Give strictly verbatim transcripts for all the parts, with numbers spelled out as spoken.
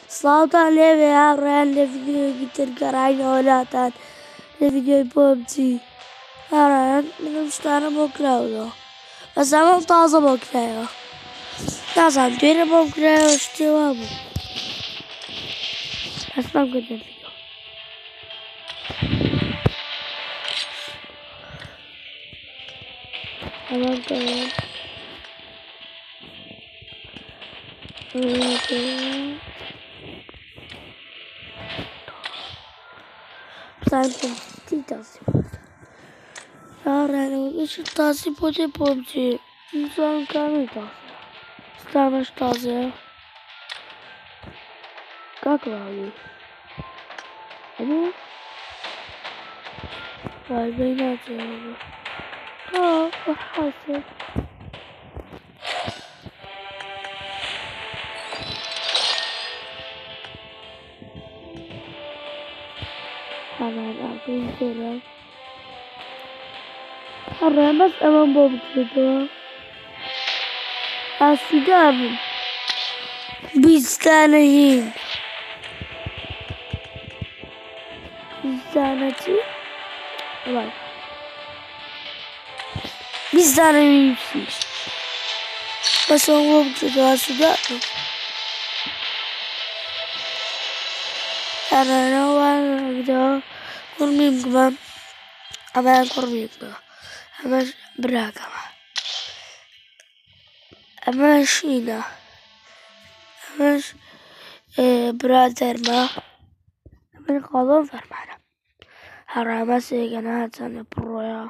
صوتا ليه يا ران لفيديو جيتر كراين ولاتان لفيديو بوبجي ران مش تعرف بكراولا بس أنا طازة بكراولا ناس عم تيري بكراولا اشتوابو بس ما كنت الفيديو تمام كمان تمام كمان Sanki titasi. Rano, еще таси поте помти. Инсан камень таси. Станешь таси. Как вали? Ну? Вай, бейнати. А, похоже. Hemen arkayı görüyorum. Aramaz aman bomba. Aslında abim. Biz tanıyım. Biz tanıyım. Bak. Biz tanıyım. Mas aman bomba aslında abim. Karena orang video kurmim kemam, apa yang kurmim tu, apa beragam, apa China, apa brother mah, apa kalau farmana, haram sih kan hanya proya,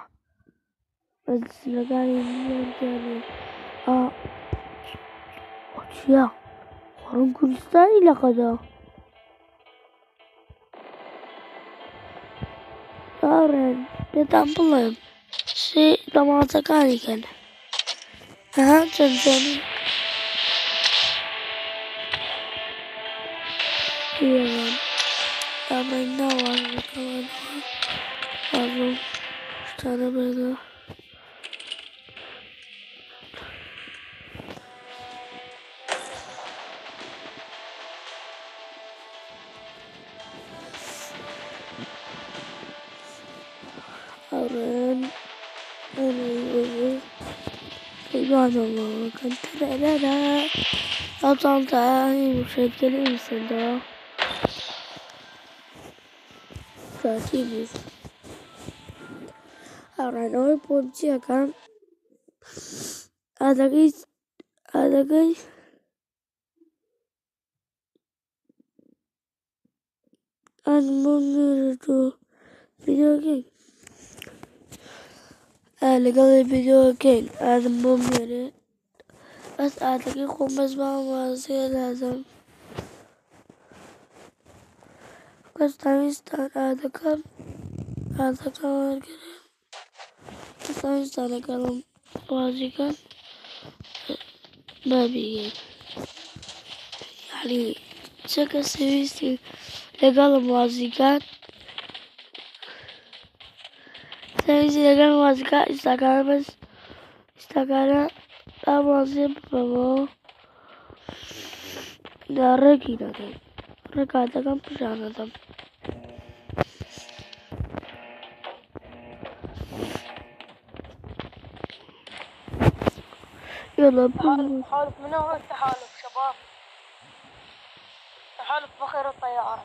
masih ini jadi, ah, ya, orang Kristen ini lah kada. Aren, neden bulayım? Şey, namazda kalırken. Aha, canım. İyi lan. Ama ne var? Ne kadar var? Pardon. Bir tane böyle. Aren. Aren. Eyvallah. Kantarara. Atanta. Bu şekilde misin daha? Sakibiz. Aren. Oy polisi kan. Ada guys. Ada guys. Anlamıyorum tu video game. Legal video game. Anlamıyorum. بس أعتقد خب بس ما مواضيع لازم بس تمیزتر أعتقد أعتقد كده بس تمیزتر كلام بازی کن ببین يعني چه کسی ویستی legal بازی کن تمیزی legal بازی کن استاکار بس استاکار بازی بابا داره کی نداره رکاته کم پشانه دم يلا تحالف تحالف من هو التحالف شباب تحالف بخير الطيارة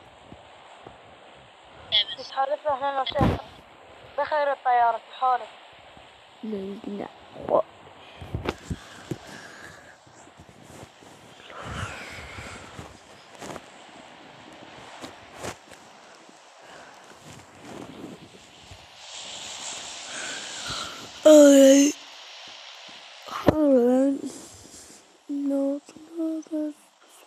تحالف احنا نفسنا بخير الطيارة تحالف لا Alright. Alright. No, no, that's...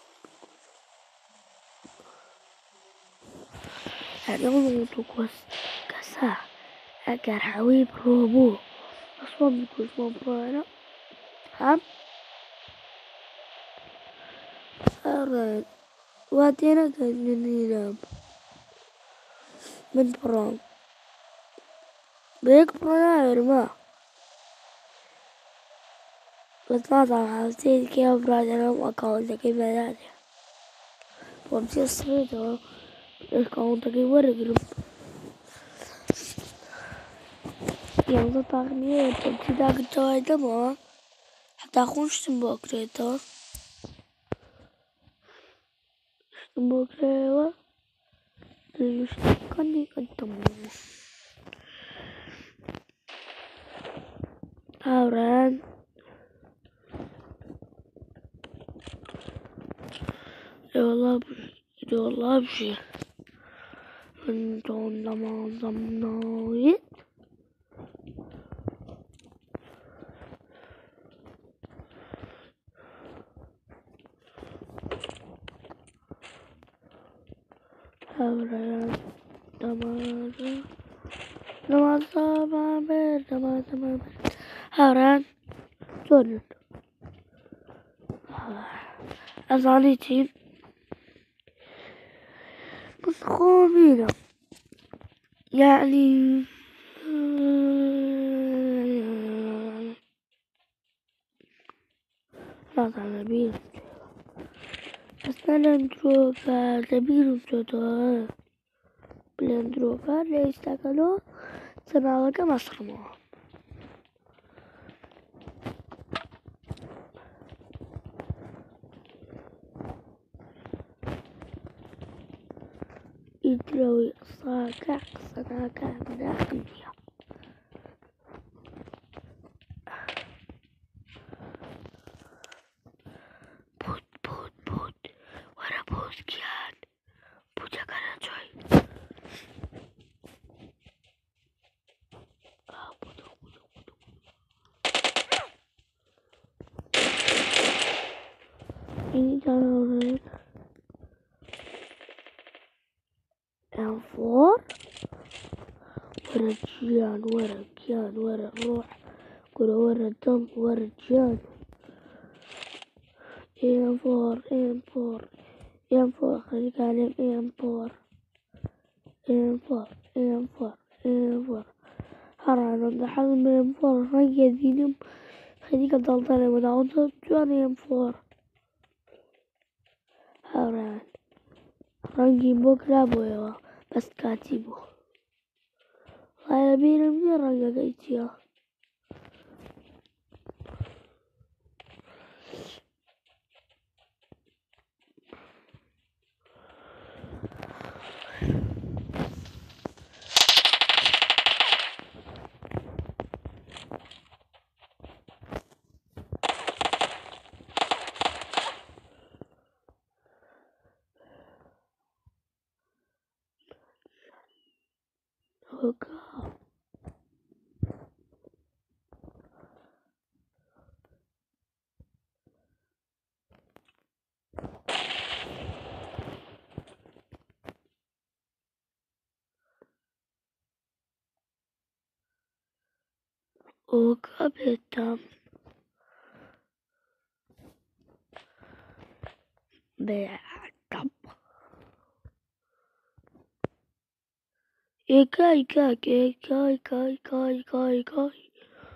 اليوم تقص كسا أجر حبيب روبو أصلا بيكون مبارا هم alright. واتينا كان نلعب من برام بيك برام ما بس ما تعرف كيف براد أنا أكون ذكي بلادي Pode ser då. Jag ska inte gå i vår grupp. Jag har tagit ner på tida ketaida ma. حتى أخونش بكريتا بكريوا اللي كاني قدامه هاوران يلا يلا بشي انتون لما ضمنايت هاوران دمارا دمارا دمارا دمارا دمارا هاوران تونن أزانيتين متخابينا يعني لا تعلمين أستلندروفا تبين تدور بلندروفا ليس تكلو سنعلق مصر معه يدروي صاكع صناكع من أخنية بود بود بود ورا بود كيان بودا كانا جوي آه بودا بودا بودا إني جانا الفور ورا الجيان ورا الجيان ورا الروح كل ورا الدم ورا الجيان ام فور ام فور ام فور خليك عليهم ام فور ام فور ام فور ام فور هرانا دحل من ام فور رنجة دينهم خليك الضلطانة ودعوتها جوان ام فور هران رنجي بكرة بويوا بس كاتبو الله يبين من رنجة قيتيا هكا هكا بيتام بيتام إيكاي كاي إيكاي كاي كاي كاي كاي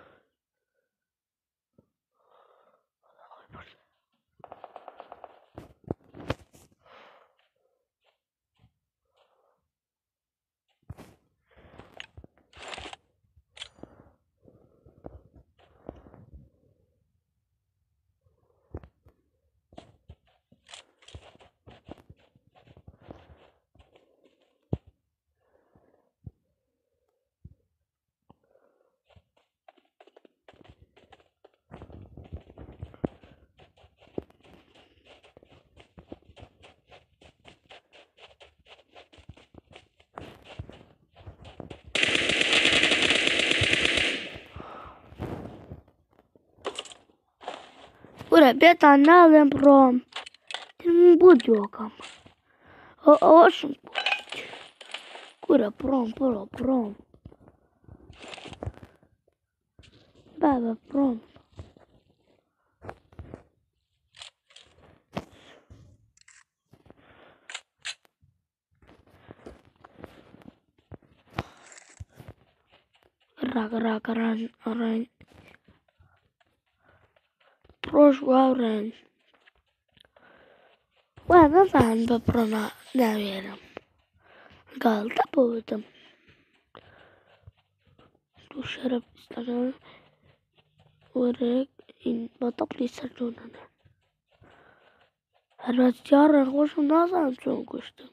Ura beta nalem prom. Tim budjokam. O ošum pušć. Kura prom, poro prom. Baba prom. Rak rak ran ran. Prošla ran. Wa neden böbrana ne verim? Kaldı buydum. Duşarıp istedim. Oraya in bataplı sarıyorum. Her yarın koşun nasıl çok koştum.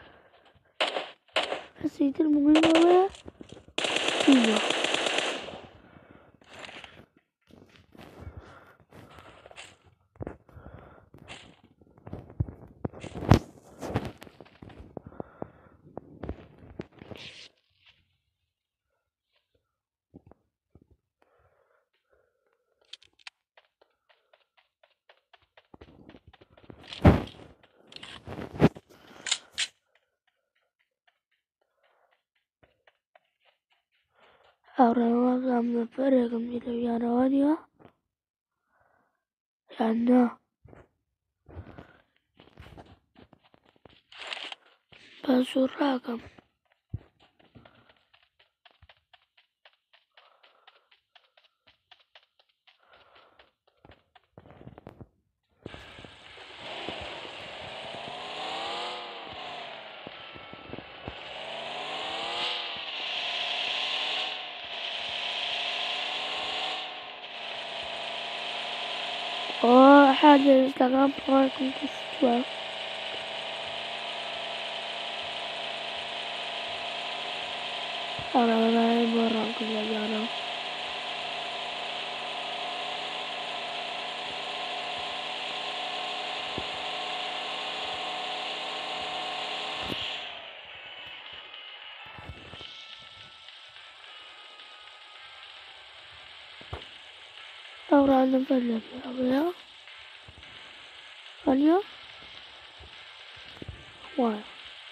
Hasiydir bugün böyle. Yok. Ahora me parece que me lo llamaron ya. Ya no. Paso rakam. Oh, حاجة انستغرام رايكم تشوفوها. Ahora me voy a borrar con la llana. Ahora no me lo veo. ¿Año? Bueno.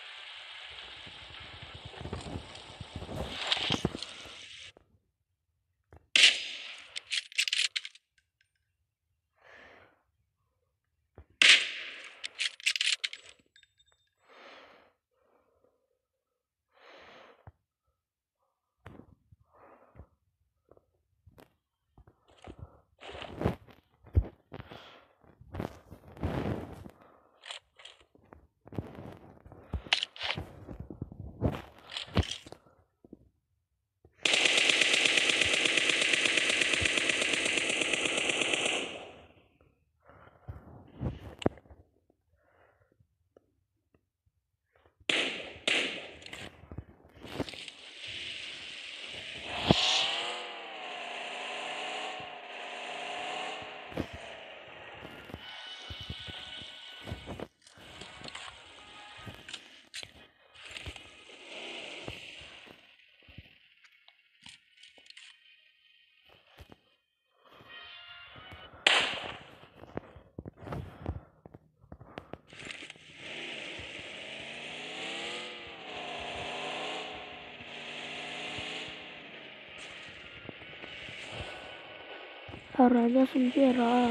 Ahora ya se entierra.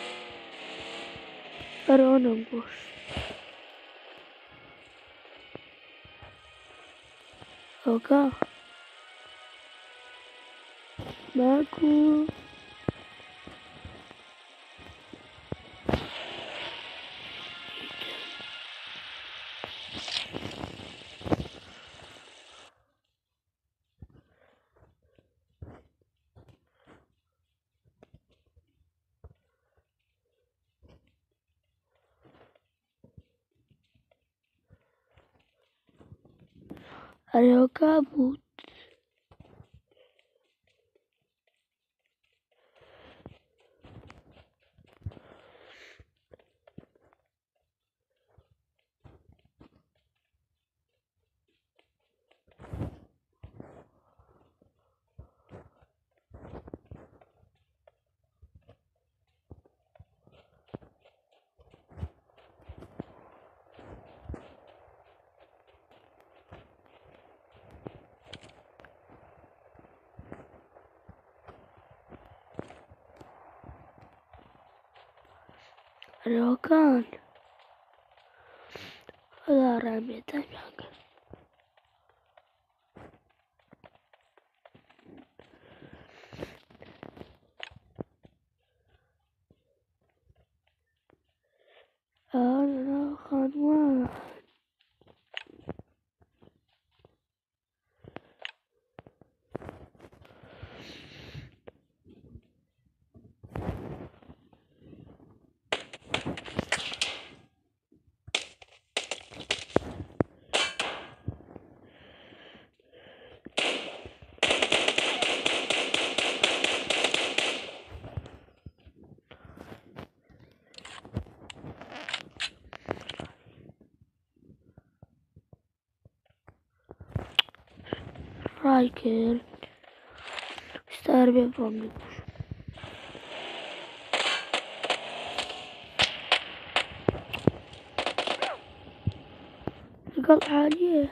Pero no pues. Acá. Marco. Acá but. Acá. Ahora me está llamando. Ahora رايكر اشتهر بيفهم القلعة عالية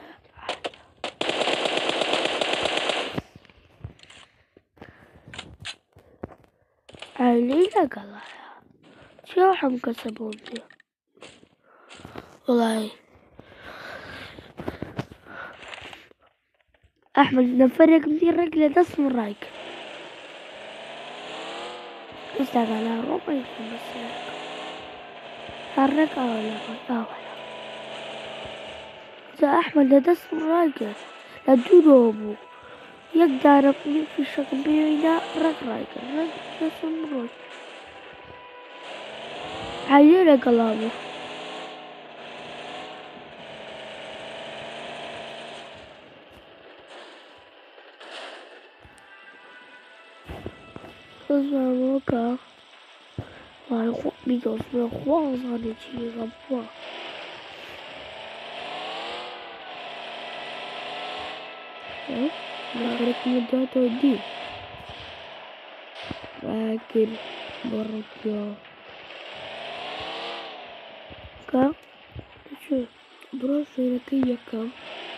عالية قلعة شو حم كسبون دي والله احمد نفرق مدير رجله دس من رايك استعد على ربع يكون بس حرك ولا ولا اذا احمد دس من رايك لا تدوبو يقدر في الشكل بينا رك رايك رك دس من رايك عيني كلامي اسمع موكا واي خو بيجوز بخوان صاري شي غبا ايه نخرج مدات ودي فاكر برجع كا شو براسي لكي كم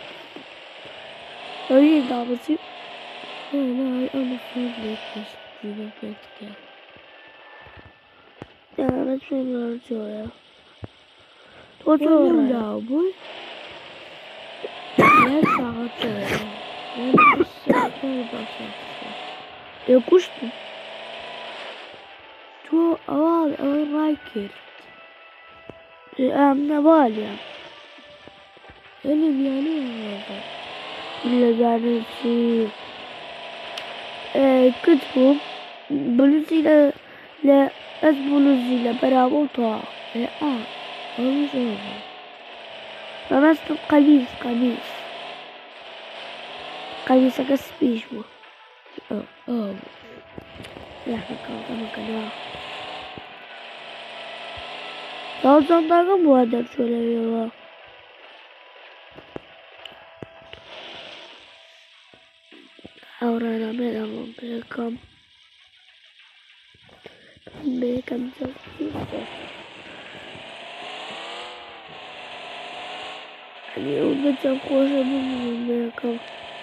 هاي دابسي لا لا انا فاضي بس جينا بيتك يا بس ما جويا توجو لا ابوي لا ساعات انا بس انا بس يا كشت تو اوال اوال رايكر امنا باليا اللي بيعني هذا اللي بيعني في كتبوا بلوزي لا لا بلوزي لا برامو طاع لا اه هو شو فمثل قميص قميص قميص كسبيش مو اه اه لا حكا كما كنا لو صندوق مودر شو لبيوا أورانا بينهم بيكم بيكم تسويق اليوم بتبقوا من بيكم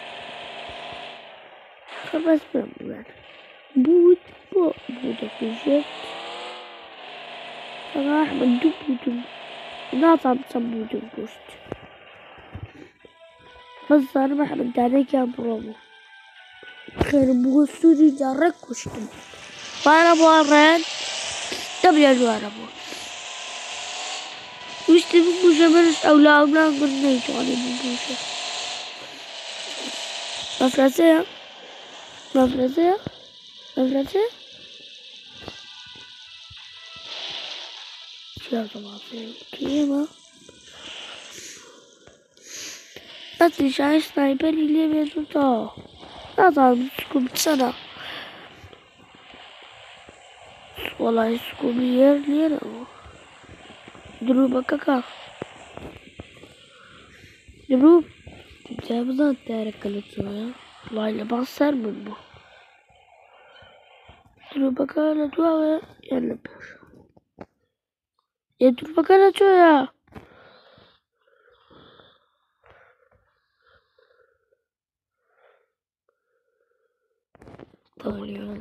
خمس من بود بو بود كوجت صراحة من دو بود ناطع بصبود الكوشت بس أنا ما حمد داني كان برومو خير بوستوري جارك كوشتم وانا بورين تبلي الوانا بور وشتي ببوشة منش أولادنا قلنا يتواني ببوشة مفرسية مفرسية مفرسية شو طبعا كيما بس شاي سنايبر اللي بيزوطا لا طبعا سكوب سنة والله سكوبير ليرا دروبا كاكا دروب جابنا تارك الاتوية والله اللي بصر منه دروبا كالا دواوي يلا بيش يا دروبا كالا تويا طولي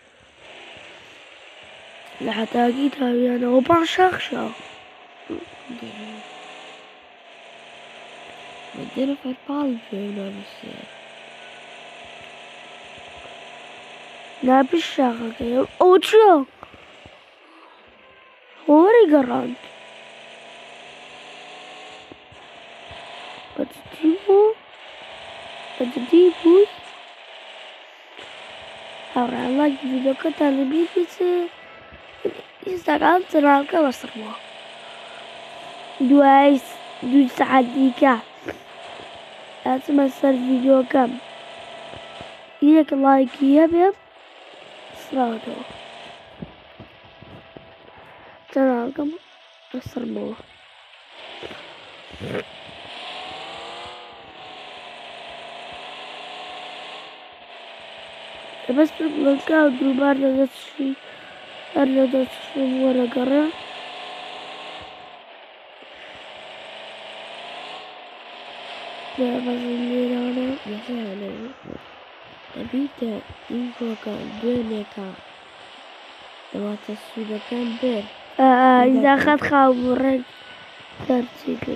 لحتى أكيد هاي أنا وبان شخشة بدينا في البال فينا بس لا بالشاقة كده أوتشو هو ري قرانت بتجيبو بتجيبو أورا لايك فيديو كتالي بيبس Instagram kanalka basırma. Duais du saadika. أسمع صار فيديو كم إياك لايك يبيض صراحة kanalka basırma. بس بالكاو دوبار لدى تشفي لدى تشفي ورا قرا لا بزني أنا مثلا أبيت إنكو كان دونيكا لما تصوير كان بير آه إذا أخذ خاو مرق ترتي كده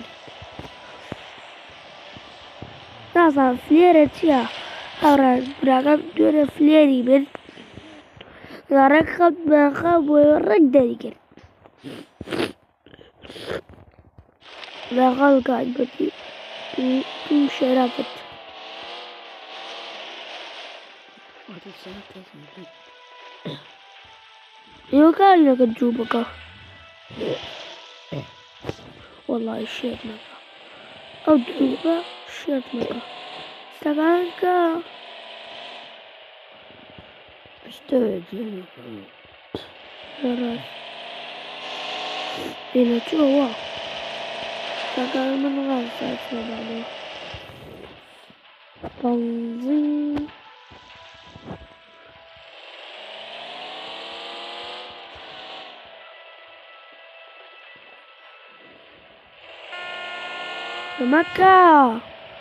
نازم فليرة تيا أوران براغم دون فليري من غارك خب ما خب ويورك داري كده ما خب قاعد بدي تو شرافت يو كان لك تجوبك والله شيت مكا أو تجوبك شيت مكا استغانك اشتريت راس إلى جوا استغان من غاسات مبالي تنظيم مكة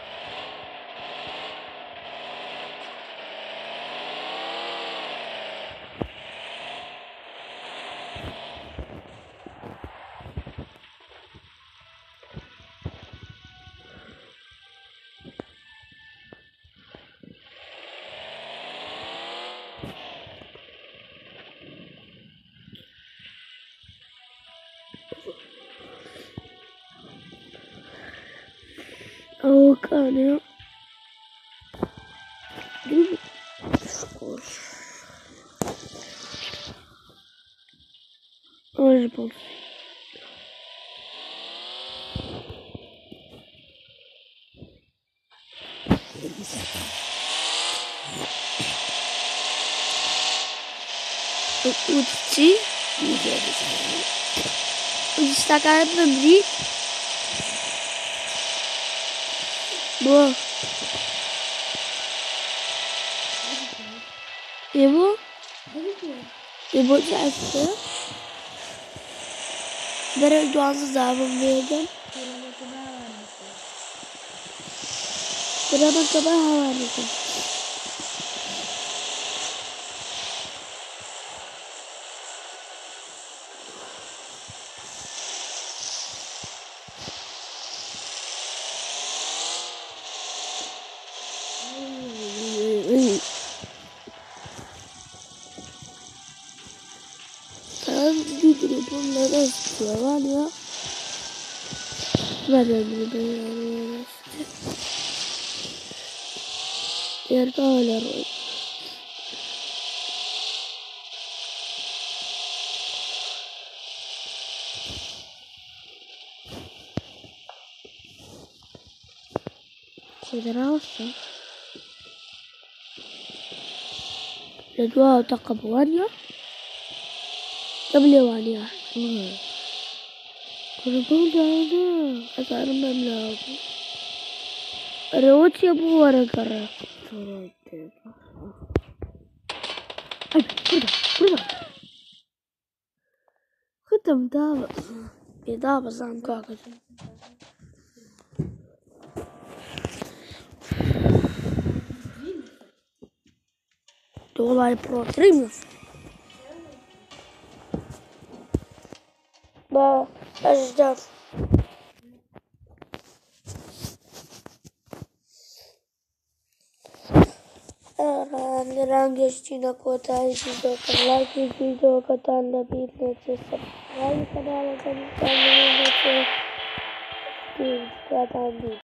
أو كان أجبر وتشي وتستقعد بمريك بو يبو يبو تعرفه برا دوازده زابم بيجن برا من كبا هوانيكم يضربون ناس يابانيا ماذا يضربون ناس يرجعوا للرؤية Poderoso. Le dua taqabuania. قبل وانيا. كربون دانا. أسعار مملاك. روت يبو ورا كرا. أي كذا كذا. ختم دابا. بدابا زعم كاكل. والله برو تريميوس با أجداد نران geçtiğine kota izliyor like izliyor katanla birlikte subscribe kanala kanalına abone olmayı unutmayın.